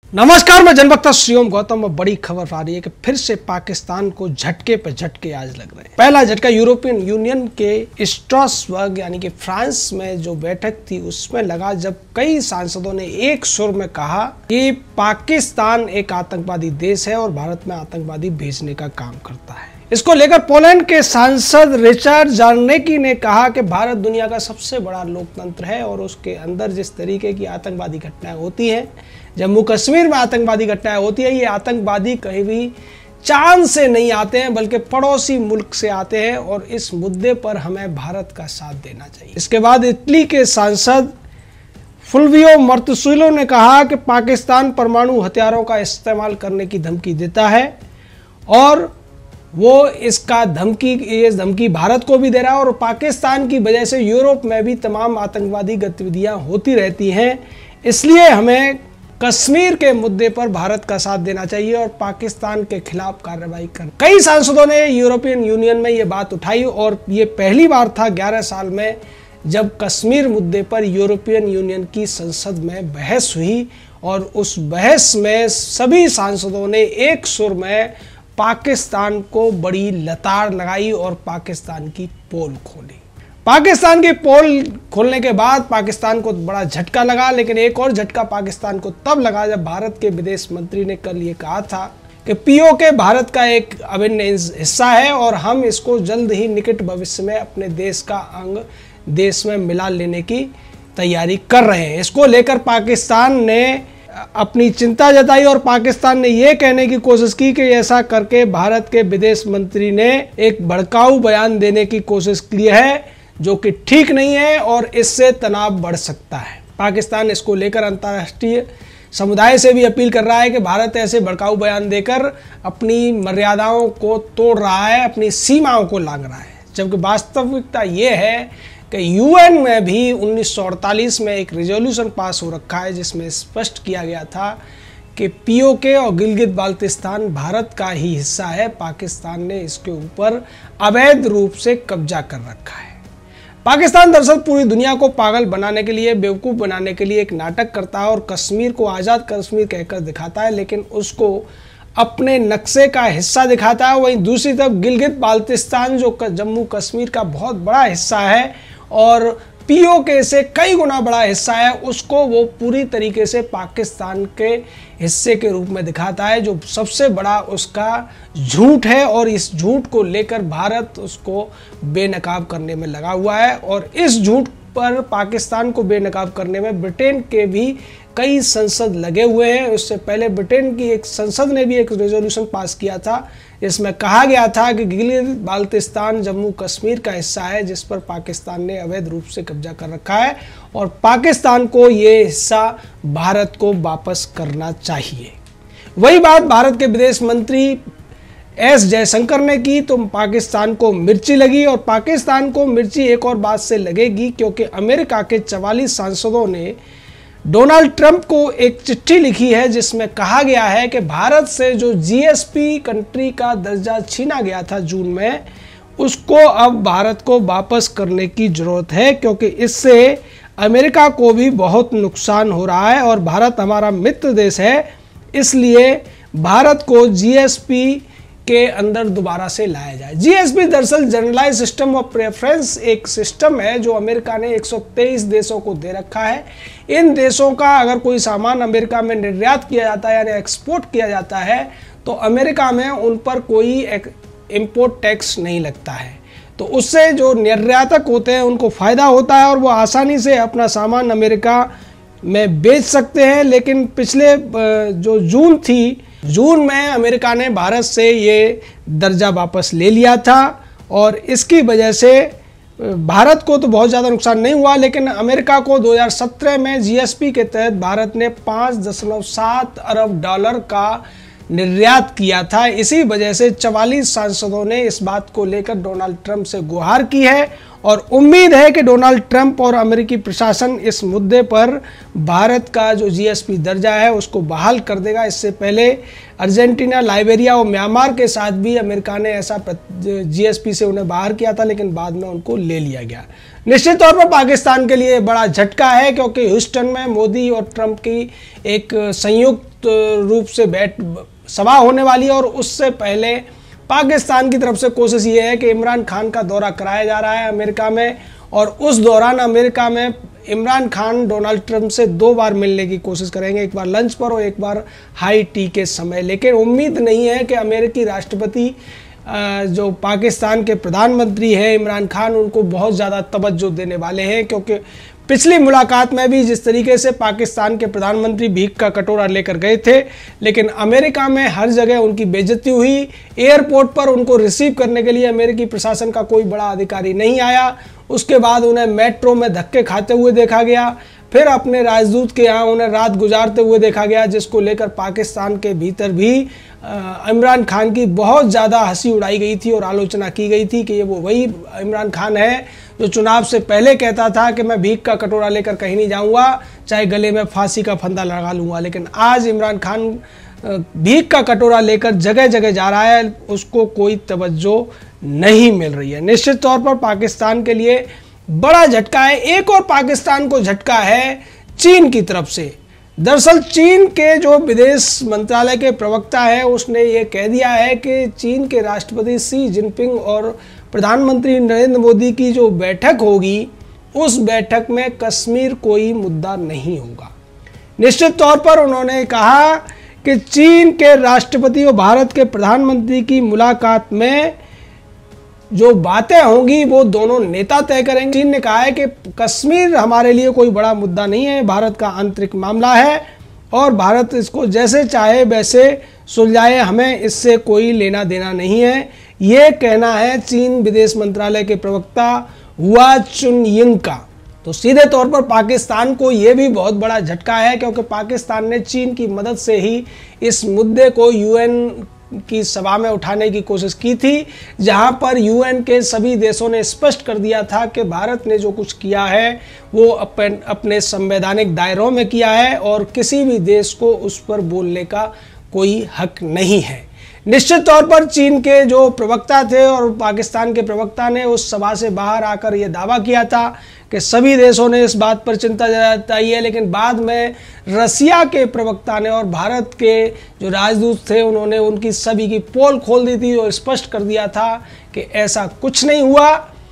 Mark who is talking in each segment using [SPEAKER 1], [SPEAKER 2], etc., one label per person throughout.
[SPEAKER 1] नमस्कार, मैं जनवक्ता श्रीओम गौतम। बड़ी खबर आ रही है कि फिर से पाकिस्तान को झटके पे झटके आज लग रहे हैं। पहला झटका यूरोपियन यूनियन के स्ट्रासबर्ग यानी कि फ्रांस में जो बैठक थी उसमें लगा, जब कई सांसदों ने एक सुर में कहा कि पाकिस्तान एक आतंकवादी देश है और भारत में आतंकवादी भेजने का काम करता है। इसको लेकर पोलैंड के सांसद रिचर्ड जार्नेकी ने कहा कि भारत दुनिया का सबसे बड़ा लोकतंत्र है और उसके अंदर जिस तरीके की आतंकवादी घटनाएं होती हैं, जम्मू कश्मीर में आतंकवादी घटनाएं होती है, ये आतंकवादी कहीं भी चांद से नहीं आते हैं बल्कि पड़ोसी मुल्क से आते हैं और इस मुद्दे पर हमें भारत का साथ देना चाहिए। इसके बाद इटली के सांसद फुल्वियो मार्तुसिलो ने कहा कि पाकिस्तान परमाणु हथियारों का इस्तेमाल करने की धमकी देता है और वो ये धमकी भारत को भी दे रहा है और पाकिस्तान की वजह से यूरोप में भी तमाम आतंकवादी गतिविधियां होती रहती हैं। इसलिए हमें कश्मीर के मुद्दे पर भारत का साथ देना चाहिए और पाकिस्तान के खिलाफ कार्रवाई करना। कई सांसदों ने यूरोपियन यूनियन में ये बात उठाई और ये पहली बार था 11 साल में जब कश्मीर मुद्दे पर यूरोपियन यूनियन की संसद में बहस हुई और उस बहस में सभी सांसदों ने एक सुर में पाकिस्तान को बड़ी लताड़ लगाई और पाकिस्तान की पोल खोली। पाकिस्तान की पोल खोलने के बाद पाकिस्तान को बड़ा झटका लगा, लेकिन एक और झटका पाकिस्तान को तब लगा जब भारत के विदेश मंत्री ने कल ये कहा था कि पीओके भारत का एक अभिन्न हिस्सा है और हम इसको जल्द ही निकट भविष्य में अपने देश का अंग देश में मिला लेने की तैयारी कर रहे हैं। इसको लेकर पाकिस्तान ने अपनी चिंता जताई और पाकिस्तान ने यह कहने की कोशिश की कि ऐसा करके भारत के विदेश मंत्री ने एक भड़काऊ बयान देने की कोशिश की है जो कि ठीक नहीं है और इससे तनाव बढ़ सकता है। पाकिस्तान इसको लेकर अंतर्राष्ट्रीय समुदाय से भी अपील कर रहा है कि भारत ऐसे भड़काऊ बयान देकर अपनी मर्यादाओं को तोड़ रहा है, अपनी सीमाओं को लांघ रहा है। जबकि वास्तविकता ये है कि यूएन में भी 1948 में एक रिजोल्यूशन पास हो रखा है जिसमें स्पष्ट किया गया था कि पीओके और गिलगित बाल्टिस्तान भारत का ही हिस्सा है। पाकिस्तान ने इसके ऊपर अवैध रूप से कब्जा कर रखा है। पाकिस्तान दरअसल पूरी दुनिया को पागल बनाने के लिए, बेवकूफ़ बनाने के लिए एक नाटक करता है और कश्मीर को आज़ाद कश्मीर कहकर दिखाता है, लेकिन उसको अपने नक्शे का हिस्सा दिखाता है। वहीं दूसरी तरफ गिलगित बाल्टिस्तान जो जम्मू कश्मीर का बहुत बड़ा हिस्सा है और पीओके से कई गुना बड़ा हिस्सा है, उसको वो पूरी तरीके से पाकिस्तान के हिस्से के रूप में दिखाता है, जो सबसे बड़ा उसका झूठ है। और इस झूठ को लेकर भारत उसको बेनकाब करने में लगा हुआ है और इस झूठ पर पाकिस्तान को बेनकाब करने में ब्रिटेन के भी कई संसद लगे हुए हैं। उससे पहले ब्रिटेन की एक संसद ने भी एक रेजोल्यूशन पास किया था जिसमें कहा गया था कि गिलगित बाल्टिस्तान जम्मू कश्मीर का हिस्सा है जिस पर पाकिस्तान ने अवैध रूप से कब्जा कर रखा है और पाकिस्तान को ये हिस्सा भारत को वापस करना चाहिए। वही बात भारत के विदेश मंत्री एस जयशंकर ने की तो पाकिस्तान को मिर्ची लगी और पाकिस्तान को मिर्ची एक और बात से लगेगी क्योंकि अमेरिका के 44 सांसदों ने डोनाल्ड ट्रंप को एक चिट्ठी लिखी है जिसमें कहा गया है कि भारत से जो जीएसपी कंट्री का दर्जा छीना गया था जून में, उसको अब भारत को वापस करने की जरूरत है क्योंकि इससे अमेरिका को भी बहुत नुकसान हो रहा है और भारत हमारा मित्र देश है, इसलिए भारत को जीएसपी के अंदर दोबारा से लाया जाए। जीएसपी दरअसल जनरलाइज सिस्टम ऑफ प्रेफरेंस एक सिस्टम है जो अमेरिका ने 123 देशों को दे रखा है। इन देशों का अगर कोई सामान अमेरिका में निर्यात किया जाता है यानी एक्सपोर्ट किया जाता है तो अमेरिका में उन पर कोई इंपोर्ट टैक्स नहीं लगता है, तो उससे जो निर्यातक होते हैं उनको फ़ायदा होता है और वो आसानी से अपना सामान अमेरिका में बेच सकते हैं। लेकिन पिछले जो जून में अमेरिका ने भारत से ये दर्जा वापस ले लिया था और इसकी वजह से भारत को तो बहुत ज़्यादा नुकसान नहीं हुआ, लेकिन अमेरिका को 2017 में जीएसपी के तहत भारत ने 5.7 अरब डॉलर का निर्यात किया था। इसी वजह से 44 सांसदों ने इस बात को लेकर डोनाल्ड ट्रंप से गुहार की है और उम्मीद है कि डोनाल्ड ट्रंप और अमेरिकी प्रशासन इस मुद्दे पर भारत का जो जीएसपी दर्जा है उसको बहाल कर देगा। इससे पहले अर्जेंटीना, लाइबेरिया और म्यांमार के साथ भी अमेरिका ने ऐसा जीएसपी से उन्हें बाहर किया था, लेकिन बाद में उनको ले लिया गया। निश्चित तौर पर पाकिस्तान के लिए बड़ा झटका है, क्योंकि ह्यूस्टन में मोदी और ट्रंप की एक संयुक्त रूप से सभा होने वाली है और उससे पहले पाकिस्तान की तरफ से कोशिश ये है कि इमरान खान का दौरा कराया जा रहा है अमेरिका में, और उस दौरान अमेरिका में इमरान खान डोनाल्ड ट्रंप से 2 बार मिलने की कोशिश करेंगे, एक बार लंच पर और एक बार हाई टी के समय। लेकिन उम्मीद नहीं है कि अमेरिकी राष्ट्रपति जो पाकिस्तान के प्रधानमंत्री हैं इमरान खान, उनको बहुत ज़्यादा तवज्जो देने वाले हैं, क्योंकि पिछली मुलाकात में भी जिस तरीके से पाकिस्तान के प्रधानमंत्री भीख का कटोरा लेकर गए थे, लेकिन अमेरिका में हर जगह उनकी बेइज्जती हुई। एयरपोर्ट पर उनको रिसीव करने के लिए अमेरिकी प्रशासन का कोई बड़ा अधिकारी नहीं आया। उसके बाद उन्हें मेट्रो में धक्के खाते हुए देखा गया, फिर अपने राजदूत के यहाँ उन्हें रात गुजारते हुए देखा गया, जिसको लेकर पाकिस्तान के भीतर भी इमरान खान की बहुत ज़्यादा हंसी उड़ाई गई थी और आलोचना की गई थी कि ये वो वही इमरान खान है जो चुनाव से पहले कहता था कि मैं भीख का कटोरा लेकर कहीं नहीं जाऊंगा, चाहे गले में फांसी का फंदा लगा लूंगा। लेकिन आज इमरान खान भीख का कटोरा लेकर जगह जगह जा रहा है, उसको कोई तवज्जो नहीं मिल रही है। निश्चित तौर पर पाकिस्तान के लिए बड़ा झटका है। एक और पाकिस्तान को झटका है चीन की तरफ से। दरअसल चीन के जो विदेश मंत्रालय के प्रवक्ता है उसने ये कह दिया है कि चीन के राष्ट्रपति शी जिनपिंग और प्रधानमंत्री नरेंद्र मोदी की जो बैठक होगी, उस बैठक में कश्मीर कोई मुद्दा नहीं होगा। निश्चित तौर पर उन्होंने कहा कि चीन के राष्ट्रपति और भारत के प्रधानमंत्री की मुलाकात में जो बातें होंगी वो दोनों नेता तय करेंगे। चीन ने कहा है कि कश्मीर हमारे लिए कोई बड़ा मुद्दा नहीं है, भारत का आंतरिक मामला है और भारत इसको जैसे चाहे वैसे सुलझाए, हमें इससे कोई लेना देना नहीं है। ये कहना है चीन विदेश मंत्रालय के प्रवक्ता हुआ चुनयिंग का। तो सीधे तौर पर पाकिस्तान को ये भी बहुत बड़ा झटका है, क्योंकि पाकिस्तान ने चीन की मदद से ही इस मुद्दे को यूएन की सभा में उठाने की कोशिश की थी, जहां पर यूएन के सभी देशों ने स्पष्ट कर दिया था कि भारत ने जो कुछ किया है वो अपने संवैधानिक दायरों में किया है और किसी भी देश को उस पर बोलने का कोई हक नहीं है। निश्चित तौर पर चीन के जो प्रवक्ता थे और पाकिस्तान के प्रवक्ता ने उस सभा से बाहर आकर यह दावा किया था कि सभी देशों ने इस बात पर चिंता जताई है, लेकिन बाद में रसिया के प्रवक्ता ने और भारत के जो राजदूत थे उन्होंने उनकी सभी की पोल खोल दी थी और स्पष्ट कर दिया था कि ऐसा कुछ नहीं हुआ।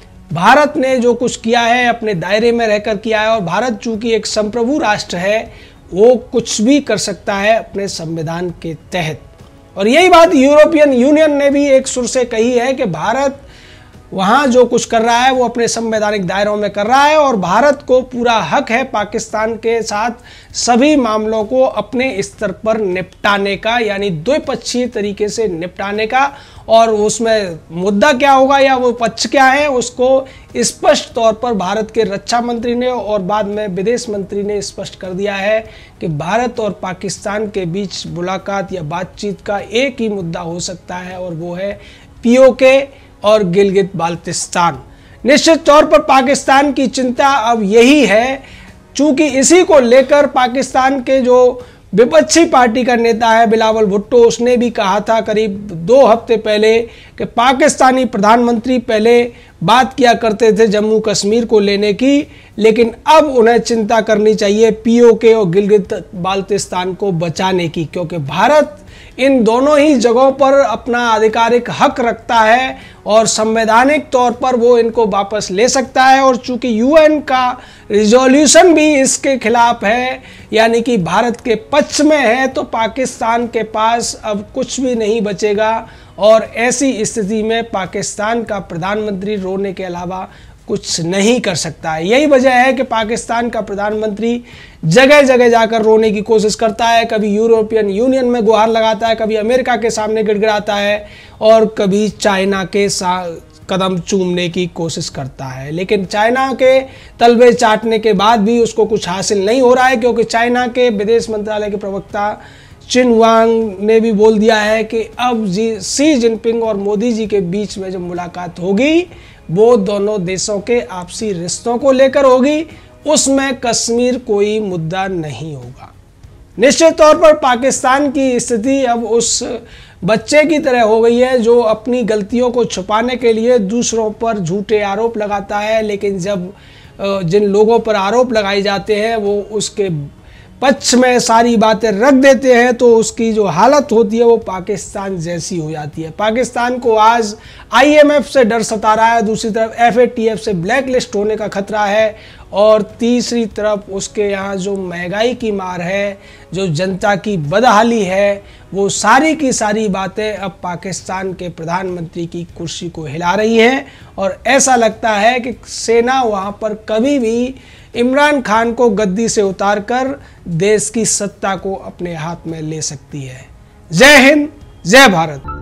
[SPEAKER 1] भारत ने जो कुछ किया है अपने दायरे में रहकर किया है और भारत चूंकि एक संप्रभु राष्ट्र है वो कुछ भी कर सकता है अपने संविधान के तहत। और यही बात यूरोपियन यूनियन ने भी एक सुर से कही है कि भारत वहाँ जो कुछ कर रहा है वो अपने संवैधानिक दायरों में कर रहा है और भारत को पूरा हक है पाकिस्तान के साथ सभी मामलों को अपने स्तर पर निपटाने का, यानी द्विपक्षीय तरीके से निपटाने का। और उसमें मुद्दा क्या होगा या वो पक्ष क्या है उसको स्पष्ट तौर पर भारत के रक्षा मंत्री ने और बाद में विदेश मंत्री ने स्पष्ट कर दिया है कि भारत और पाकिस्तान के बीच मुलाकात या बातचीत का एक ही मुद्दा हो सकता है और वो है पीओके और गिलगित बाल्टिस्तान। निश्चित तौर पर पाकिस्तान की चिंता अब यही है, चूंकि इसी को लेकर पाकिस्तान के जो विपक्षी पार्टी का नेता है बिलावल भुट्टो, उसने भी कहा था करीब 2 हफ्ते पहले कि पाकिस्तानी प्रधानमंत्री पहले बात किया करते थे जम्मू कश्मीर को लेने की, लेकिन अब उन्हें चिंता करनी चाहिए पीओके और गिलगित बाल्टिस्तान को बचाने की, क्योंकि भारत इन दोनों ही जगहों पर अपना आधिकारिक हक रखता है और संवैधानिक तौर पर वो इनको वापस ले सकता है। और चूंकि यूएन का रिजोल्यूशन भी इसके खिलाफ है, यानी कि भारत के पक्ष में है, तो पाकिस्तान के पास अब कुछ भी नहीं बचेगा और ऐसी स्थिति में पाकिस्तान का प्रधानमंत्री रोने के अलावा कुछ नहीं कर सकता है। यही वजह है कि पाकिस्तान का प्रधानमंत्री जगह जगह जाकर रोने की कोशिश करता है, कभी यूरोपियन यूनियन में गुहार लगाता है, कभी अमेरिका के सामने गिड़गिड़ाता है और कभी चाइना के कदम चूमने की कोशिश करता है। लेकिन चाइना के तलवे चाटने के बाद भी उसको कुछ हासिल नहीं हो रहा है, क्योंकि चाइना के विदेश मंत्रालय के प्रवक्ता चिन वांग ने भी बोल दिया है कि अब शी जिनपिंग और मोदी जी के बीच में जब मुलाकात होगी वो दोनों देशों के आपसी रिश्तों को लेकर होगी, उसमें कश्मीर कोई मुद्दा नहीं होगा। निश्चित तौर पर पाकिस्तान की स्थिति अब उस बच्चे की तरह हो गई है जो अपनी गलतियों को छुपाने के लिए दूसरों पर झूठे आरोप लगाता है, लेकिन जब जिन लोगों पर आरोप लगाए जाते हैं वो उसके पक्ष में सारी बातें रख देते हैं तो उसकी जो हालत होती है वो पाकिस्तान जैसी हो जाती है। पाकिस्तान को आज IMF से डर सता रहा है, दूसरी तरफ FATF से ब्लैक लिस्ट होने का खतरा है, और तीसरी तरफ उसके यहाँ जो महंगाई की मार है, जो जनता की बदहाली है, वो सारी की सारी बातें अब पाकिस्तान के प्रधानमंत्री की कुर्सी को हिला रही हैं। और ऐसा लगता है कि सेना वहाँ पर कभी भी इमरान खान को गद्दी से उतारकर देश की सत्ता को अपने हाथ में ले सकती है। जय हिंद, जय भारत।